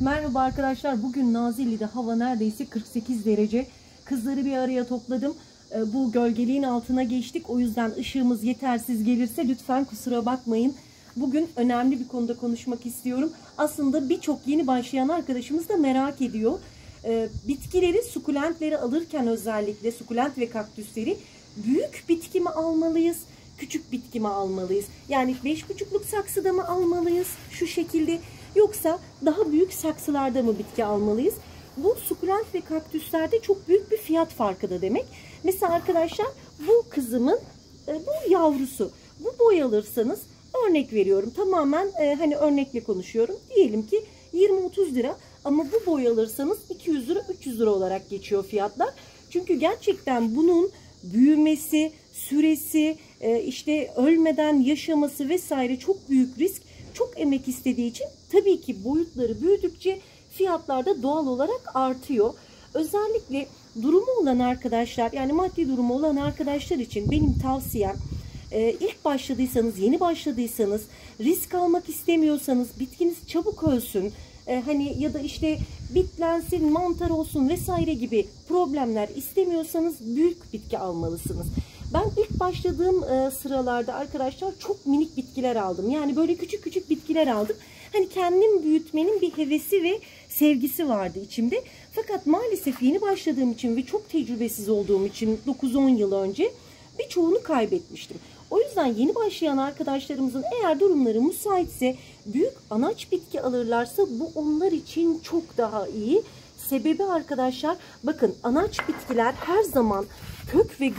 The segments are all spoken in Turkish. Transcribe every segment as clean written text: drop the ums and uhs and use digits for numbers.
Merhaba arkadaşlar. Bugün Nazilli'de hava neredeyse 48 derece. Kızları bir araya topladım. Bu gölgeliğin altına geçtik. O yüzden ışığımız yetersiz gelirse lütfen kusura bakmayın. Bugün önemli bir konuda konuşmak istiyorum. Aslında birçok yeni başlayan arkadaşımız da merak ediyor. Bitkileri, sukulentleri alırken özellikle sukulent ve kaktüsleri büyük bitki mi almalıyız? Küçük bitki mi almalıyız? Yani 5,5'luk saksıda mı almalıyız? Şu şekilde. Yoksa daha büyük saksılarda mı bitki almalıyız? Bu sukulent ve kaktüslerde çok büyük bir fiyat farkı da demek. Mesela arkadaşlar bu kızımın bu yavrusu. Bu boy alırsanız örnek veriyorum. Tamamen hani örnekle konuşuyorum. Diyelim ki 20-30 lira ama bu boy alırsanız 200 lira 300 lira olarak geçiyor fiyatlar. Çünkü gerçekten bunun büyümesi, süresi, işte ölmeden yaşaması vesaire çok büyük risk. Çok emek istediği için tabii ki boyutları büyüdükçe fiyatlar da doğal olarak artıyor. Özellikle durumu olan arkadaşlar, yani maddi durumu olan arkadaşlar için benim tavsiyem, ilk başladıysanız, yeni başladıysanız, risk almak istemiyorsanız, bitkiniz çabuk ölsün, hani ya da işte bitlensin, mantar olsun vesaire gibi problemler istemiyorsanız büyük bitki almalısınız. Ben ilk başladığım sıralarda arkadaşlar çok minik bitkiler aldım. Yani böyle küçük küçük bitkiler aldım. Hani kendim büyütmenin bir hevesi ve sevgisi vardı içimde. Fakat maalesef yeni başladığım için ve çok tecrübesiz olduğum için 9-10 yıl önce birçoğunu kaybetmiştim. O yüzden yeni başlayan arkadaşlarımızın eğer durumları müsaitse büyük anaç bitki alırlarsa bu onlar için çok daha iyi. Sebebi arkadaşlar, bakın anaç bitkiler her zaman kök ve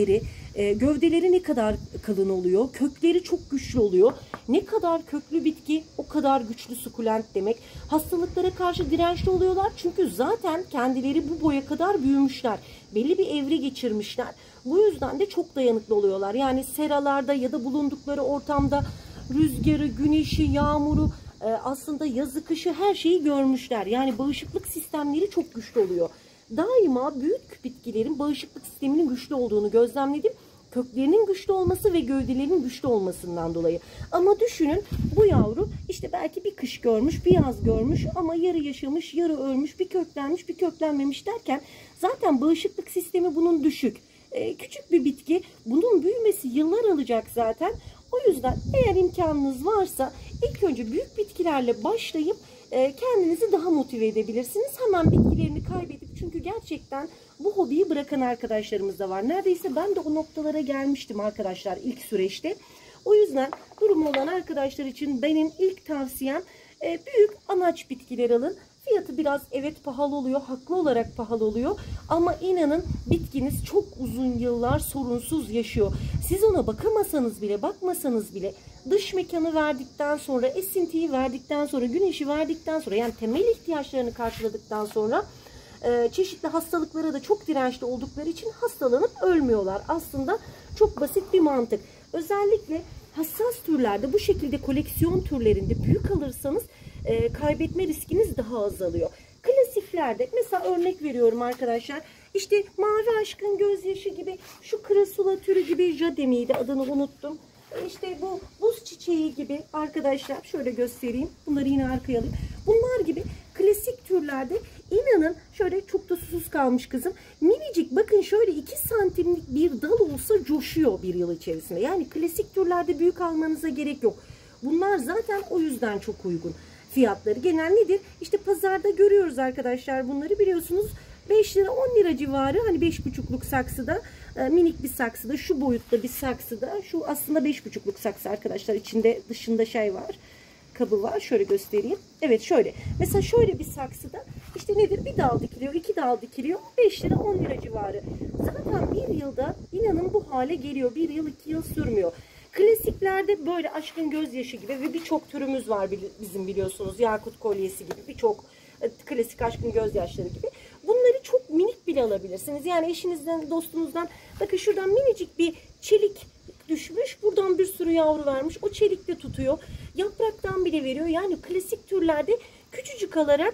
gövdeleri ne kadar kalın oluyor, kökleri çok güçlü oluyor. Ne kadar köklü bitki o kadar güçlü sukulent demek. Hastalıklara karşı dirençli oluyorlar çünkü zaten kendileri bu boya kadar büyümüşler. Belli bir evre geçirmişler. Bu yüzden de çok dayanıklı oluyorlar. Yani seralarda ya da bulundukları ortamda rüzgarı, güneşi, yağmuru, aslında yazı kışı her şeyi görmüşler. Yani bağışıklık sistemleri çok güçlü oluyor. Daima büyük bitkilerin bağışıklık sisteminin güçlü olduğunu gözlemledim. Köklerinin güçlü olması ve gövdelerinin güçlü olmasından dolayı. Ama düşünün, bu yavru işte belki bir kış görmüş, bir yaz görmüş ama yarı yaşamış, yarı ölmüş, bir köklenmiş, bir köklenmemiş derken zaten bağışıklık sistemi bunun düşük. Küçük bir bitki, bunun büyümesi yıllar alacak zaten. O yüzden eğer imkanınız varsa ilk önce büyük bitkilerle başlayıp kendinizi daha motive edebilirsiniz. Hemen bitkilerini kaybedip, çünkü gerçekten bu hobiyi bırakan arkadaşlarımız da var. Neredeyse ben de o noktalara gelmiştim arkadaşlar ilk süreçte. O yüzden durumu olan arkadaşlar için benim ilk tavsiyem büyük anaç bitkiler alın. Fiyatı biraz evet pahalı oluyor, haklı olarak pahalı oluyor. Ama inanın bitkiniz çok uzun yıllar sorunsuz yaşıyor. Siz ona bakamasanız bile, bakmasanız bile dış mekanı verdikten sonra, esintiyi verdikten sonra, güneşi verdikten sonra, yani temel ihtiyaçlarını karşıladıktan sonra çeşitli hastalıklara da çok dirençli oldukları için hastalanıp ölmüyorlar. Aslında çok basit bir mantık. Özellikle hassas türlerde, bu şekilde koleksiyon türlerinde büyük alırsanız kaybetme riskiniz daha azalıyor. Klasiklerde mesela örnek veriyorum arkadaşlar. İşte mavi aşkın gözyaşı gibi, şu krasula türü gibi, jade miydi adını unuttum. İşte bu buz çiçeği gibi arkadaşlar, şöyle göstereyim. Bunları yine arkaya alayım. Bunlar gibi klasik türlerde inanın, şöyle çok da susuz kalmış kızım. Minicik, bakın şöyle 2 santimlik bir dal olsa coşuyor bir yıl içerisinde. Yani klasik türlerde büyük almanıza gerek yok. Bunlar zaten o yüzden çok uygun. Fiyatları genel nedir? İşte pazarda görüyoruz arkadaşlar, bunları biliyorsunuz. 5 lira 10 lira civarı, hani 5,5'luk saksıda, minik bir saksıda, şu boyutta bir saksıda, şu aslında 5,5'luk saksı arkadaşlar, içinde dışında şey var, kabı var, şöyle göstereyim. Evet, şöyle mesela şöyle bir saksıda işte nedir, bir dal dikiliyor, 2 dal dikiliyor, 5 lira 10 lira civarı. Zaten bir yılda inanın bu hale geliyor, 1 yıl 2 yıl sürmüyor. Klasiklerde böyle aşkın gözyaşı gibi ve birçok türümüz var bizim, biliyorsunuz, yakut kolyesi gibi birçok klasik aşkın gözyaşları gibi. Bunları çok minik bile alabilirsiniz. Yani eşinizden, dostunuzdan, bakın şuradan minicik bir çelik düşmüş, buradan bir sürü yavru vermiş, o çelik de tutuyor, yapraktan bile veriyor. Yani klasik türlerde küçücük alarak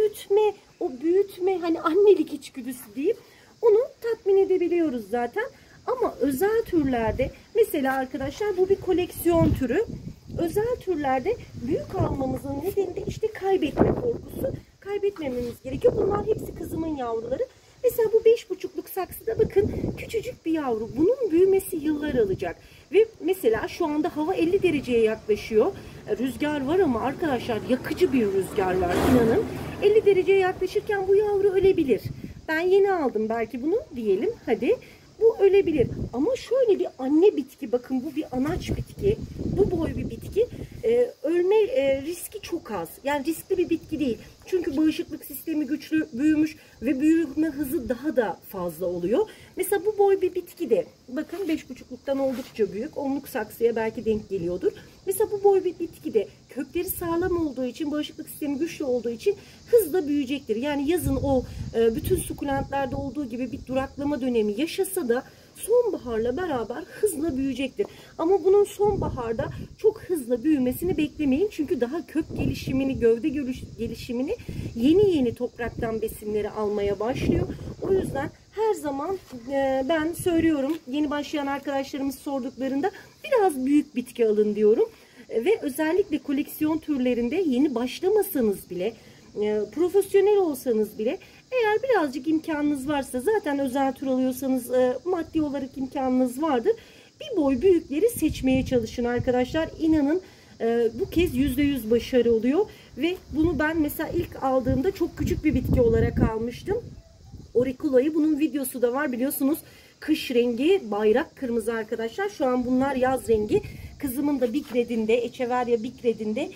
büyütme hani annelik içgüdüsü deyip onu tatmin edebiliyoruz zaten. Ama özel türlerde mesela arkadaşlar, bu bir koleksiyon türü. özel türlerde büyük almamızın nedeni de işte kaybetme korkusu. Kaybetmememiz gerekiyor. Bunlar hepsi kızımın yavruları. Mesela bu 5,5'luk saksıda bakın küçücük bir yavru. Bunun büyümesi yıllar alacak. Ve mesela şu anda hava 50 dereceye yaklaşıyor. Rüzgar var ama arkadaşlar yakıcı bir rüzgar var, inanın. 50 dereceye yaklaşırken bu yavru ölebilir. Ben yeni aldım belki bunu diyelim, hadi. Bu ölebilir. Ama şöyle bir anne bitki, bakın bu bir anaç bitki. Bu boy bir bitki. Ölme riski çok az. Yani riskli bir bitki değil. Çünkü bağışıklık sistemi güçlü, büyümüş ve büyüme hızı daha da fazla oluyor. Mesela bu boy bir bitki de bakın 5,5'luktan oldukça büyük. 10'luk saksıya belki denk geliyordur. Mesela bu boy bir bitki de kökleri sağlam olduğu için, bağışıklık sistemi güçlü olduğu için hızla büyüyecektir. Yani yazın o bütün sukulentlerde olduğu gibi bir duraklama dönemi yaşasa da sonbaharla beraber hızla büyüyecektir. Ama bunun sonbaharda çok hızlı büyümesini beklemeyin. Çünkü daha kök gelişimini, gövde gelişimini yeni topraktan besinleri almaya başlıyor. O yüzden her zaman ben söylüyorum, yeni başlayan arkadaşlarımız sorduklarında biraz büyük bitki alın diyorum. Ve özellikle koleksiyon türlerinde yeni başlamasanız bile, profesyonel olsanız bile, eğer birazcık imkanınız varsa, zaten özel tür alıyorsanız maddi olarak imkanınız vardır. Bir boy büyükleri seçmeye çalışın arkadaşlar. İnanın bu kez %100 başarı oluyor. Ve bunu ben mesela ilk aldığımda çok küçük bir bitki olarak almıştım. Auricula'yı, bunun videosu da var biliyorsunuz. Kış rengi bayrak kırmızı arkadaşlar. Şu an bunlar yaz rengi. Kızımın da Bigred'inde, Echeveria Bigred'inde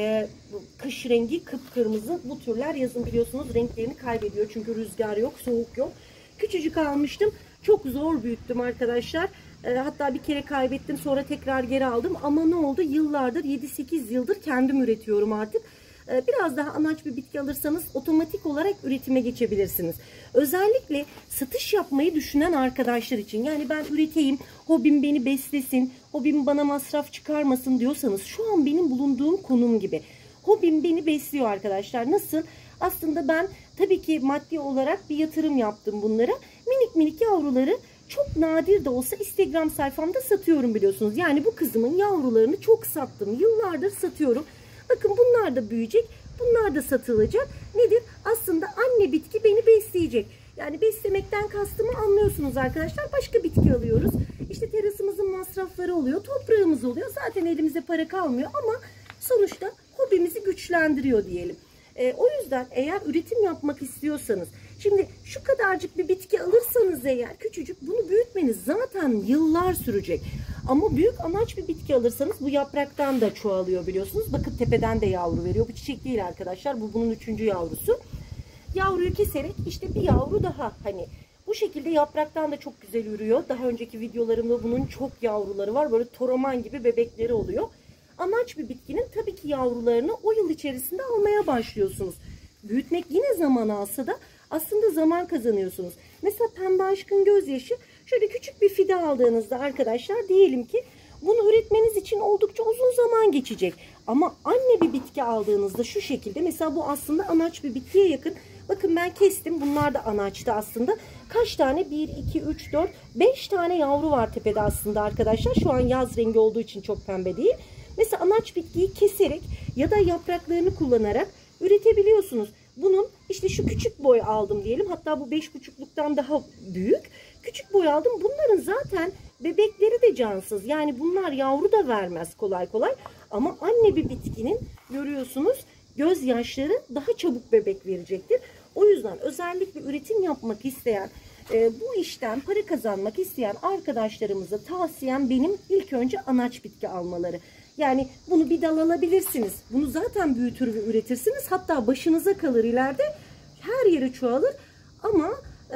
kış rengi kıpkırmızı. Bu türler yazın biliyorsunuz renklerini kaybediyor. Çünkü rüzgar yok, soğuk yok. Küçücük almıştım. Çok zor büyüttüm arkadaşlar. Hatta bir kere kaybettim, sonra tekrar geri aldım. Ama ne oldu? Yıllardır, 7-8 yıldır kendim üretiyorum artık. Biraz daha anaç bir bitki alırsanız otomatik olarak üretime geçebilirsiniz. Özellikle satış yapmayı düşünen arkadaşlar için, yani ben üreteyim, hobim beni beslesin, hobim bana masraf çıkarmasın diyorsanız, şu an benim bulunduğum konum gibi. Hobim beni besliyor arkadaşlar. Nasıl? Aslında ben tabii ki maddi olarak bir yatırım yaptım bunlara. Minik minik yavruları çok nadir de olsa Instagram sayfamda satıyorum biliyorsunuz. Yani bu kızımın yavrularını çok sattım. Yıllardır satıyorum. Bakın bunlar da büyüyecek. Bunlar da satılacak. Nedir? Aslında anne bitki beni besleyecek. Yani beslemekten kastımı anlıyorsunuz arkadaşlar. Başka bitki alıyoruz. İşte terasımızın masrafları oluyor. Toprağımız oluyor. Zaten elimize para kalmıyor ama sonuçta hobimizi güçlendiriyor diyelim. O yüzden eğer üretim yapmak istiyorsanız, şimdi şu kadarcık bir bitki alırsanız eğer küçücük, bunu büyütmeniz zaten yıllar sürecek. Ama büyük anaç bir bitki alırsanız bu yapraktan da çoğalıyor biliyorsunuz. Bakın tepeden de yavru veriyor. Bu çiçek değil arkadaşlar. Bu bunun 3. yavrusu. Yavruyu keserek işte bir yavru daha, hani bu şekilde yapraktan da çok güzel ürüyor. Daha önceki videolarımda bunun çok yavruları var. Böyle toraman gibi bebekleri oluyor. Anaç bir bitkinin tabii ki yavrularını o yıl içerisinde almaya başlıyorsunuz. Büyütmek yine zaman alsa da aslında zaman kazanıyorsunuz. Mesela pembe aşkın gözyaşı, şöyle küçük bir fide aldığınızda arkadaşlar, diyelim ki bunu üretmeniz için oldukça uzun zaman geçecek. Ama anne bir bitki aldığınızda şu şekilde, mesela bu aslında anaç bir bitkiye yakın. Bakın ben kestim, bunlar da anaçtı aslında. Kaç tane? 1, 2, 3, 4, 5 tane yavru var tepede aslında arkadaşlar. Şu an yaz rengi olduğu için çok pembe değil. Mesela anaç bitkiyi keserek ya da yapraklarını kullanarak üretebiliyorsunuz. Bunun işte şu küçük boy aldım diyelim. Hatta bu 5,5'luktan daha büyük. Küçük boy aldım. Bunların zaten bebekleri de cansız. Yani bunlar yavru da vermez kolay kolay. Ama anne bir bitkinin görüyorsunuz gözyaşları daha çabuk bebek verecektir. O yüzden özellikle üretim yapmak isteyen, bu işten para kazanmak isteyen arkadaşlarımıza tavsiyem benim ilk önce anaç bitki almaları. Yani bunu bir dal alabilirsiniz. Bunu zaten büyütür ve üretirsiniz. Hatta başınıza kalır ileride. Her yere çoğalır. Ama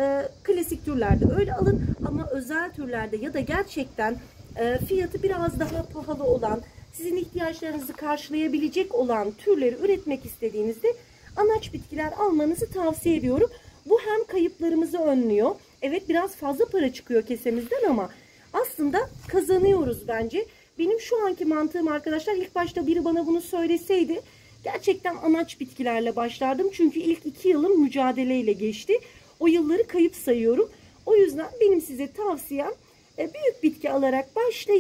klasik türlerde öyle alın. Ama özel türlerde ya da gerçekten fiyatı biraz daha pahalı olan, sizin ihtiyaçlarınızı karşılayabilecek olan türleri üretmek istediğinizde anaç bitkiler almanızı tavsiye ediyorum. Bu hem kayıplarımızı önlüyor. Evet, biraz fazla para çıkıyor kesemizden ama aslında kazanıyoruz bence. Benim şu anki mantığım arkadaşlar, ilk başta biri bana bunu söyleseydi gerçekten anaç bitkilerle başlardım. Çünkü ilk 2 yılım mücadeleyle geçti. O yılları kayıp sayıyorum. O yüzden benim size tavsiyem büyük bitki alarak başlayın.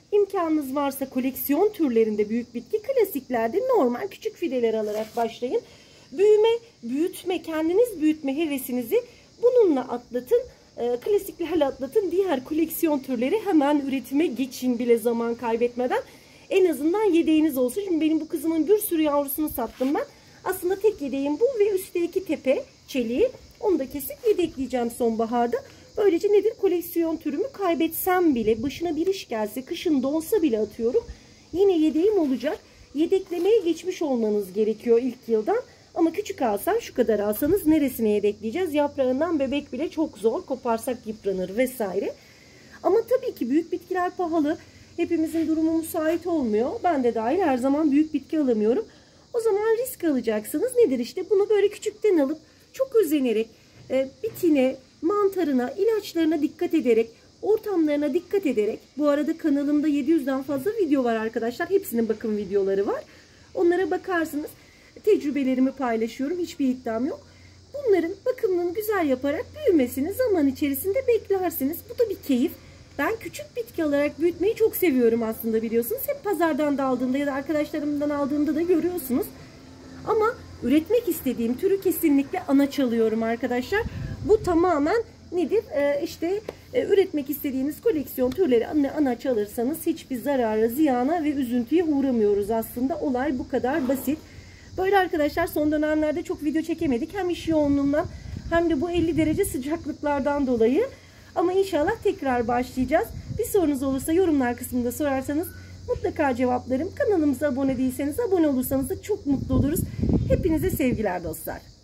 İmkanınız varsa koleksiyon türlerinde büyük bitki, klasiklerde normal küçük fideler alarak başlayın. Büyüme, büyütme, kendiniz büyütme hevesinizi bununla atlatın. Klasiklerle atlatın. Diğer koleksiyon türleri hemen üretime geçin bile zaman kaybetmeden. En azından yedeğiniz olsun. Şimdi benim bu kızımın bir sürü yavrusunu sattım ben. Aslında tek yedeğim bu ve üstteki tepe çeliği. Onu da kesip yedekleyeceğim sonbaharda. Böylece nedir? Koleksiyon türümü kaybetsem bile, başına bir iş gelse, kışın donsa bile atıyorum. Yine yedeğim olacak. Yedeklemeye geçmiş olmanız gerekiyor ilk yıldan. Ama küçük alsan, şu kadar alsanız neresine yedekleyeceğiz? Yaprağından bebek bile çok zor. Koparsak yıpranır vesaire. Ama tabii ki büyük bitkiler pahalı. Hepimizin durumu müsait olmuyor. Ben de dahil her zaman büyük bitki alamıyorum. O zaman risk alacaksınız. Nedir işte? Bunu böyle küçükten alıp çok özenerek bitine, mantarına, ilaçlarına dikkat ederek, ortamlarına dikkat ederek. Bu arada kanalımda 700'den fazla video var arkadaşlar. Hepsinin bakım videoları var. Onlara bakarsınız. Tecrübelerimi paylaşıyorum. Hiçbir iddiam yok. Bunların bakımını güzel yaparak büyümesini zaman içerisinde beklersiniz. Bu da bir keyif. Ben küçük bitki olarak büyütmeyi çok seviyorum aslında, biliyorsunuz. Hep pazardan da aldığımda ya da arkadaşlarımdan aldığımda da görüyorsunuz. Ama üretmek istediğim türü kesinlikle ana çalıyorum arkadaşlar. Bu tamamen nedir? Üretmek istediğiniz koleksiyon türleri ana çalırsanız hiçbir zarara, ziyana ve üzüntüye uğramıyoruz aslında. Olay bu kadar basit. Böyle arkadaşlar, son dönemlerde çok video çekemedik. Hem iş yoğunluğundan hem de bu 50 derece sıcaklıklardan dolayı. Ama inşallah tekrar başlayacağız. Bir sorunuz olursa yorumlar kısmında sorarsanız mutlaka cevaplarım. Kanalımıza abone değilseniz abone olursanız da çok mutlu oluruz. Hepinize sevgiler dostlar.